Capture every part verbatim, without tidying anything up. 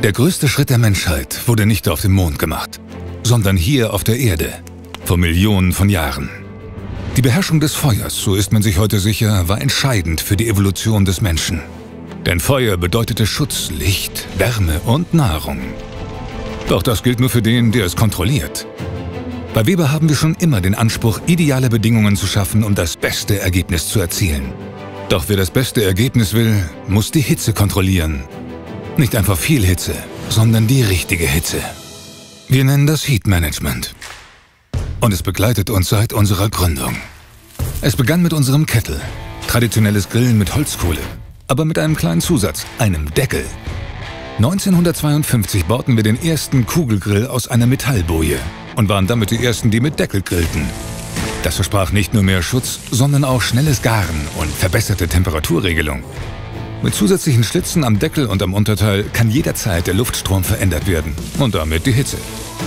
Der größte Schritt der Menschheit wurde nicht auf dem Mond gemacht, sondern hier auf der Erde, vor Millionen von Jahren. Die Beherrschung des Feuers, so ist man sich heute sicher, war entscheidend für die Evolution des Menschen. Denn Feuer bedeutete Schutz, Licht, Wärme und Nahrung. Doch das gilt nur für den, der es kontrolliert. Bei Weber haben wir schon immer den Anspruch, ideale Bedingungen zu schaffen, um das beste Ergebnis zu erzielen. Doch wer das beste Ergebnis will, muss die Hitze kontrollieren. Nicht einfach viel Hitze, sondern die richtige Hitze. Wir nennen das Heat Management. Und es begleitet uns seit unserer Gründung. Es begann mit unserem Kettle, traditionelles Grillen mit Holzkohle, aber mit einem kleinen Zusatz, einem Deckel. neunzehnhundertzweiundfünfzig bauten wir den ersten Kugelgrill aus einer Metallboje und waren damit die ersten, die mit Deckel grillten. Das versprach nicht nur mehr Schutz, sondern auch schnelles Garen und verbesserte Temperaturregelung. Mit zusätzlichen Schlitzen am Deckel und am Unterteil kann jederzeit der Luftstrom verändert werden und damit die Hitze.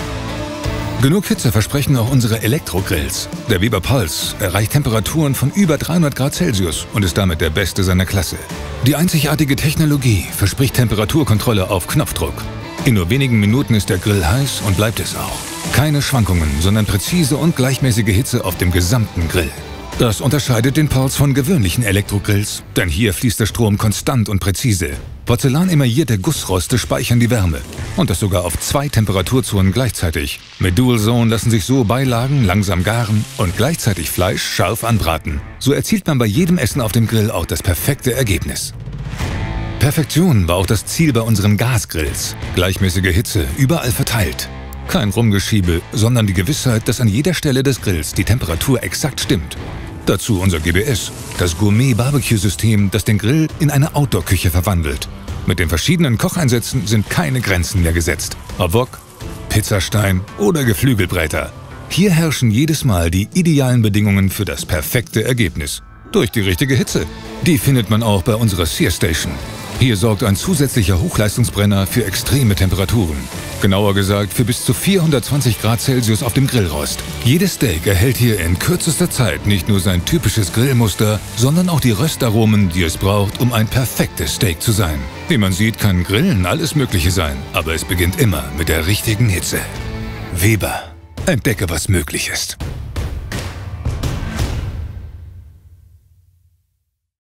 Genug Hitze versprechen auch unsere Elektrogrills. Der Weber Pulse erreicht Temperaturen von über dreihundert Grad Celsius und ist damit der beste seiner Klasse. Die einzigartige Technologie verspricht Temperaturkontrolle auf Knopfdruck. In nur wenigen Minuten ist der Grill heiß und bleibt es auch. Keine Schwankungen, sondern präzise und gleichmäßige Hitze auf dem gesamten Grill. Das unterscheidet den Pulse von gewöhnlichen Elektrogrills, denn hier fließt der Strom konstant und präzise. Porzellan-emaillierte Gussroste speichern die Wärme und das sogar auf zwei Temperaturzonen gleichzeitig. Mit Dual Zone lassen sich so Beilagen langsam garen und gleichzeitig Fleisch scharf anbraten. So erzielt man bei jedem Essen auf dem Grill auch das perfekte Ergebnis. Perfektion war auch das Ziel bei unseren Gasgrills. Gleichmäßige Hitze, überall verteilt. Kein Rumgeschiebe, sondern die Gewissheit, dass an jeder Stelle des Grills die Temperatur exakt stimmt. Dazu unser G B S, das Gourmet-Barbecue-System, das den Grill in eine Outdoor-Küche verwandelt. Mit den verschiedenen Kocheinsätzen sind keine Grenzen mehr gesetzt. Ob Wok, Pizzastein oder Geflügelbräter. Hier herrschen jedes Mal die idealen Bedingungen für das perfekte Ergebnis. Durch die richtige Hitze. Die findet man auch bei unserer Sear Station. Hier sorgt ein zusätzlicher Hochleistungsbrenner für extreme Temperaturen. Genauer gesagt für bis zu vierhundertzwanzig Grad Celsius auf dem Grillrost. Jedes Steak erhält hier in kürzester Zeit nicht nur sein typisches Grillmuster, sondern auch die Röstaromen, die es braucht, um ein perfektes Steak zu sein. Wie man sieht, kann Grillen alles Mögliche sein, aber es beginnt immer mit der richtigen Hitze. Weber, entdecke, was möglich ist.